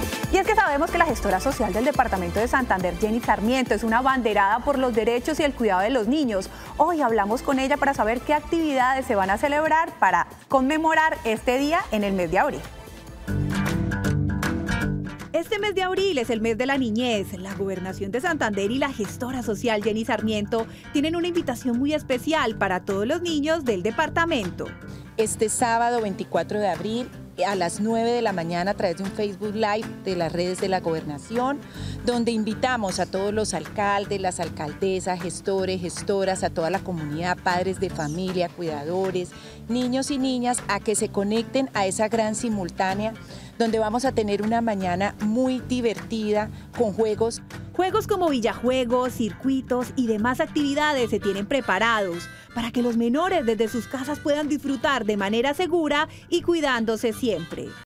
Y es que sabemos que la gestora social del departamento de Santander, Jenny Sarmiento, es una abanderada por los derechos y el cuidado de los niños. Hoy hablamos con ella para saber qué actividades se van a celebrar para conmemorar este día en el mes de abril. Este mes de abril es el mes de la niñez. La Gobernación de Santander y la gestora social Jenny Sarmiento tienen una invitación muy especial para todos los niños del departamento. Este sábado 24 de abril a las 9 de la mañana a través de un Facebook Live de las redes de la Gobernación, donde invitamos a todos los alcaldes, las alcaldesas, gestores, gestoras, a toda la comunidad, padres de familia, cuidadores, niños y niñas, a que se conecten a esa gran simultánea, donde vamos a tener una mañana muy divertida con juegos. Juegos como villajuegos, circuitos y demás actividades se tienen preparados para que los menores desde sus casas puedan disfrutar de manera segura y cuidándose siempre.